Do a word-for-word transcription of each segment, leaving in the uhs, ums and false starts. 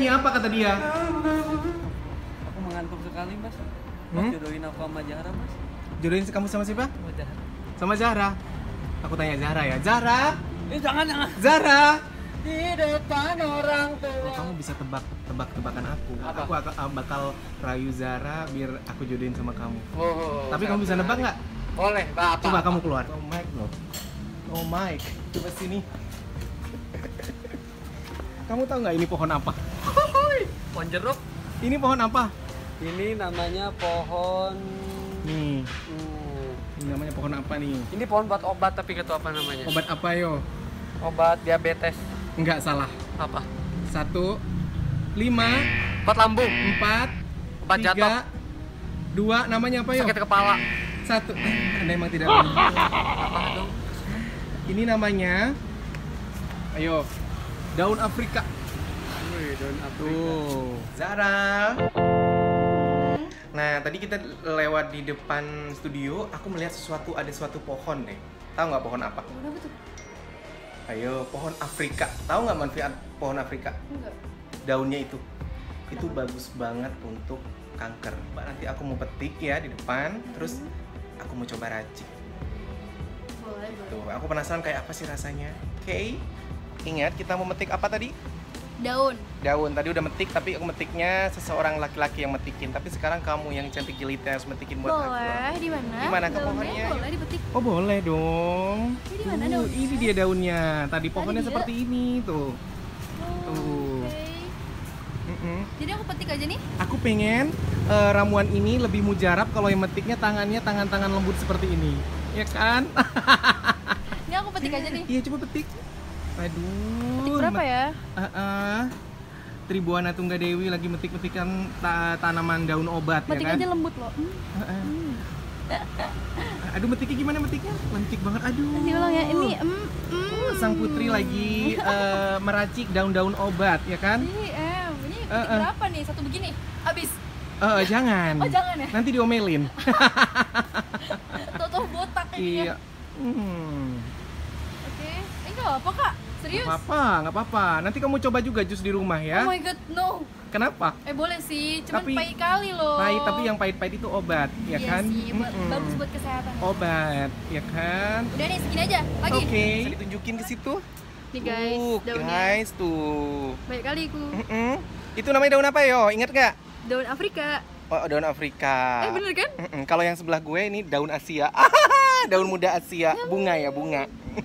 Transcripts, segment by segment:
ini apa kata dia? Aku mengantuk sekali, Mas. Mas Hmm? jodohin aku sama Zahra, Mas. Jodohin kamu sama siapa? Sama Zahra. Sama Zahra. Aku tanya Zahra ya. Zahra, Eh, jangan, jangan. Zahra. Di depan orang Oh, tua. kamu bisa tebak tebak-tebakan aku. Apa? Aku ak- bakal rayu Zahra biar aku jodohin sama kamu. Oh, Tapi kamu bisa nebak nggak? Boleh, Bapak. Coba kamu keluar. Oh Mike loh. Oh Mike, coba sini. Kamu tahu nggak ini pohon apa? Pohon jeruk. Ini pohon apa? Ini namanya pohon. Nih, Hmm. ini namanya pohon apa nih? Ini pohon buat obat tapi nggak tahu apa namanya. Obat apa yo? Obat diabetes. Enggak salah. Apa? Satu, lima, Obat lambung. empat, Obat tiga, jatuh. dua. Namanya apa yo? Sakit kepala. Satu. Eh, Anda emang tidak. Benar. Apa dong? Ini namanya, ayo, daun Afrika. Wih, daun Afrika. Tuh, Zara. Nah, tadi kita lewat di depan studio, aku melihat sesuatu, ada suatu pohon deh. Tahu nggak pohon apa? Udah betul. Ayo, pohon Afrika. Tahu nggak manfaat pohon Afrika? Enggak. Daunnya itu, itu bagus banget untuk kanker. Mbak, nanti aku mau petik ya di depan, terus aku mau coba racik. Boleh, Tuh, boleh. aku penasaran kayak apa sih rasanya. Oke, ingat kita mau metik apa tadi? Daun. Daun. Tadi udah metik, tapi aku metiknya seseorang laki-laki yang metikin. Tapi sekarang kamu yang cantik jelita harus metikin buat aku. Boleh, di mana? Di mana ke Daunnya pohonnya? Boleh dipetik. Oh boleh dong. Ini di mana Tuh, daunnya? ini dia daunnya. Tadi pohonnya dia. seperti ini tuh. Oh, Tuh. oke. Mm-mm. Jadi aku petik aja nih. Aku pengen eh, ramuan ini lebih mujarab kalau yang metiknya tangannya tangan-tangan lembut seperti ini. Ya kan? Ini aku petik aja nih. Iya, coba petik. Aduh. Petik berapa ya? Uh, uh, Tribuana Tunggadewi lagi metik-metikan ta- tanaman daun obat Petik ya kan? aja lembut loh. Hmm. Uh, uh. Aduh, metiknya gimana metiknya? Lentik banget. Aduh. Nanti ulang ya. Ini mm, mm. Sang putri lagi eh, meracik daun-daun obat ya kan? Ini em, ini petik Eh, eh. berapa nih? Satu begini. Habis. Eh, jangan. Oh, jangan ya? Nanti diomelin. Tuh-tuh botak ini Iya. ya. Hmm. Oke. Eh, enggak apa, Kak. Serius? Nggak apa-apa, nggak apa-apa. Nanti kamu coba juga jus di rumah ya. Oh my god, no. Kenapa? Eh, boleh sih. Cuman Tapi- pahit kali loh. Pahit, tapi yang pahit-pahit itu obat, ya iya kan? sih, buat- Mm-mm. bagus buat kesehatan. Obat, ya kan? Udah nih, segini aja. Lagi. Oke. Bisa ditunjukin ke situ? Nih guys, Tuh, daunnya. guys, tuh. Baik kali ku. Mm-mm. Itu namanya daun apa yo? Ingat nggak? Daun Afrika. Oh, daun Afrika. Eh, bener kan? Mm-mm. Kalau yang sebelah gue ini daun Asia. Daun muda Asia, bunga ya bunga.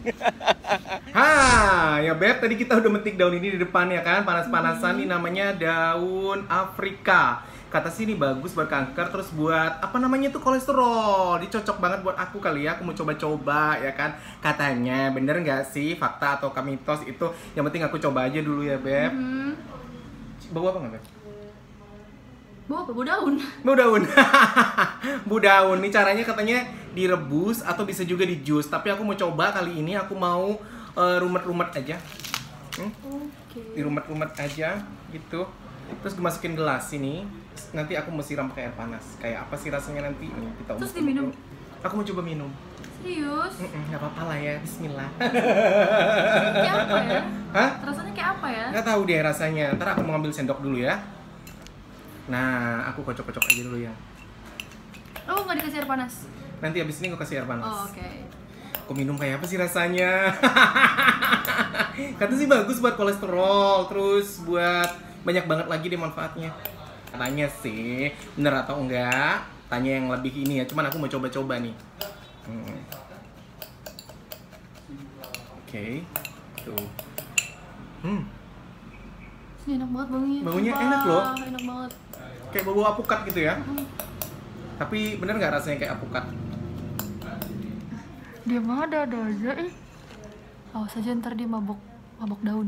Ha, ya Beb, tadi kita udah metik daun ini di depan ya kan, panas-panasan. Ini namanya daun Afrika. Kata sih ini bagus buat kanker, terus buat apa namanya tuh kolesterol. Ini cocok banget buat aku kali ya, aku mau coba-coba ya kan. Katanya, bener nggak sih fakta atau mitos itu? Yang penting aku coba aja dulu ya Beb. Hmm. Bau apa nggak Beb? Bau apa? Bau daun. Bu daun. Bu daun. Ini caranya katanya direbus atau bisa juga di jus. Tapi aku mau coba kali ini aku mau eh, rumet-rumet aja. Hmm? Oke. Dirumet-rumet aja gitu. Terus dimasukin gelas ini. Nanti aku mau siram pakai air panas. Kayak apa sih rasanya nanti? Nih, kita Terus ubah-ubah diminum? dulu. Aku mau coba minum. Serius? Mm-mm, Gak apa-apa lah ya. Bismillah. Kayak apa ya? Hah? Rasanya kayak apa ya? Nggak tahu deh rasanya. Ntar aku mau ambil sendok dulu ya. Nah, aku kocok-kocok aja dulu ya. Oh, nggak dikasih air panas? Nanti abis ini aku kasih air panas. Oh, oke. Aku minum kayak apa sih rasanya? Kata sih bagus buat kolesterol, terus buat banyak banget lagi deh manfaatnya. Katanya sih, bener atau enggak? Tanya yang lebih ini ya, cuman aku mau coba-coba nih. Hmm. Oke, tuh. Hmm, Ini enak banget baunya. Baunya Sumpah, enak loh. Enak banget. kayak bau apukat gitu ya. Hmm. Tapi bener nggak rasanya kayak apukat? Dia mah ada-ada aja eh. Awas aja ntar dia mabok mabok daun.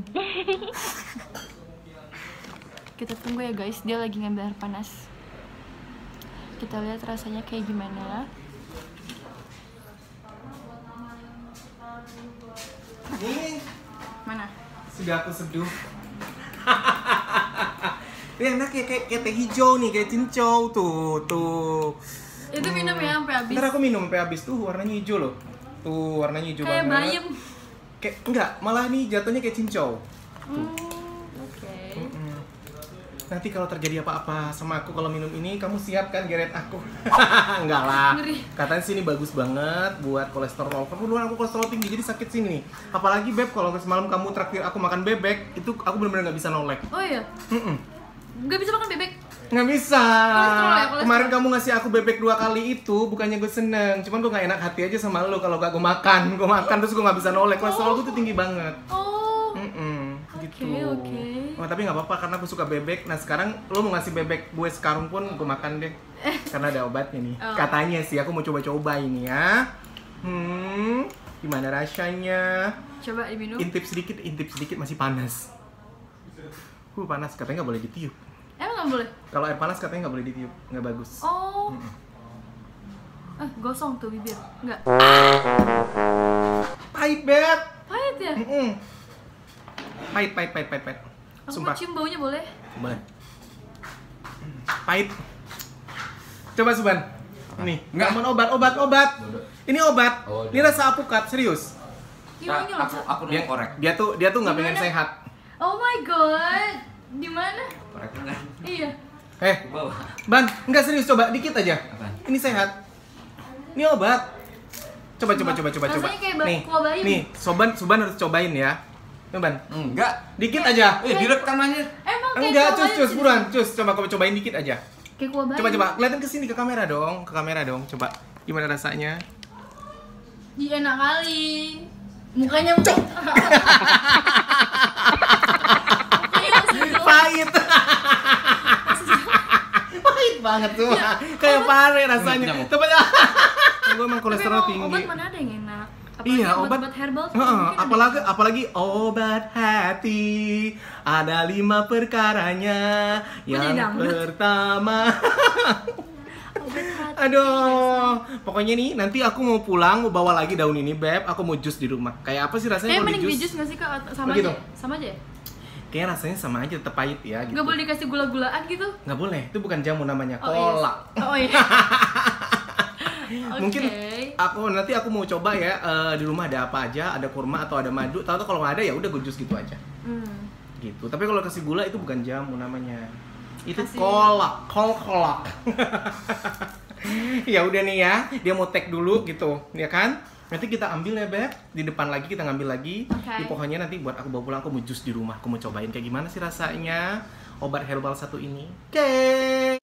Kita tunggu ya guys, dia lagi ngambil air panas. Kita lihat rasanya kayak gimana. Nih, Mana? sudah aku seduh. Ini enak ya, kayak, kayak teh hijau nih, kayak cincau tuh, tuh. Itu minum ya sampai habis. Ntar aku minum sampai habis tuh, warnanya hijau loh. Tuh, warnanya hijau Kayak banget. bayam. Kayak enggak, malah nih jatuhnya kayak cincau. Hmm, oke. Mm-mm. Nanti kalau terjadi apa-apa sama aku kalau minum ini, kamu siap kan geret aku? Enggak lah. Ngeri. Katanya sih ini bagus banget buat kolesterol. Kebetulan aku kolesterol tinggi jadi sakit sini nih. Apalagi Beb, kalau semalam kamu traktir aku makan bebek, itu aku benar-benar nggak bisa nolek. Oh iya? Mm-mm. Gak bisa makan bebek? Nggak bisa. Kolesterol ya, kolesterol. Kemarin kamu ngasih aku bebek dua kali itu, bukannya gue seneng, cuman gue nggak enak hati aja sama lo kalau gak gue makan, gue makan terus gue nggak bisa nolek. Kolesterol gue tuh tinggi banget. Oh. Mm-mm, Oke, gitu. oke. Oh, tapi nggak apa-apa karena aku suka bebek. Nah sekarang lo mau ngasih bebek gue sekarang pun gue makan deh, karena ada obatnya nih. Oh. Katanya sih aku mau coba-coba ini ya. Hmm, gimana rasanya? Coba diminum. Intip sedikit, intip sedikit masih panas. Uh panas, katanya nggak boleh ditiup. Emang gak boleh? Kalau air panas katanya nggak boleh ditiup, nggak bagus. Oh. Eh, gosong tuh bibir. Enggak. Pahit bet. Pahit ya? Mm-mm. Pahit, pahit, pahit, pahit, pahit. Aku Sumpah. mau cium baunya boleh? Boleh. Pahit. Coba Suban. Ini. Nggak. Ramuan obat, obat, obat. Ini obat. Oh, Ini rasa apukat, serius. Gimana Nah, loh? aku aku Dia, dulu korek. dia tuh dia tuh nggak pengen Gimana? sehat. Oh my god. Di mana? Korek enggak? Iya. Eh, Ke bawah. Ban, nggak serius coba dikit aja. Apaan? Ini sehat. Ini obat. Coba coba coba coba coba. Rasanya kayak ba- Nih, kuah bayam. nih, Soban Soban harus cobain ya. Nih, Ban. Enggak. Dikit aja. Eh, direkam aja. Emang kayak Enggak, kuah cus bayam cus sih. buruan, cus. Coba kamu cobain dikit aja. Kayak kuah bayam. Coba coba, kelihatan ke sini ke kamera dong, ke kamera dong. Coba gimana rasanya? Iya enak kali. Mukanya Cok. Mukanya masih jelek. Pahit. Pahit banget tuh. Kayak pare rasanya. Nyamuk. Coba ya. Gue emang Tapi kolesterol emang tinggi. obat mana ada yang enak? Apalagi Iya, obat obat herbal tuh Heeh, mungkin ada apalagi yang- apalagi obat hati. Ada lima perkaranya. jadi Yang dangdut? pertama. obat hati. Aduh, pokoknya nih nanti aku mau pulang mau bawa lagi daun ini, Beb. Aku mau jus di rumah. Kayak apa sih rasanya Kayak kalau mending di di jus? jus nggak sih kak? Atau sama Begitu? aja? Sama aja ya? Kayaknya rasanya sama aja, tetap pahit ya gitu. Nggak boleh dikasih gula-gulaan gitu? Nggak boleh, itu bukan jamu namanya, Oh, iya. kolak. Oh iya. Mungkin Oke. aku nanti aku mau coba ya eh, di rumah ada apa aja, ada kurma atau ada madu. Tahu tuh kalau nggak ada ya udah gue jus gitu aja. Hmm. Gitu. Tapi kalau kasih gula itu bukan jamu namanya. Itu Kasih- kolak, kol kolak. Ya udah nih ya, dia mau tag dulu gitu, ya kan? Nanti kita ambil ya, Beb. Di depan lagi kita ngambil lagi. Oke. Di pohonnya nanti buat aku bawa pulang, aku mau jus di rumah. Aku mau cobain kayak gimana sih rasanya obat herbal satu ini. Oke.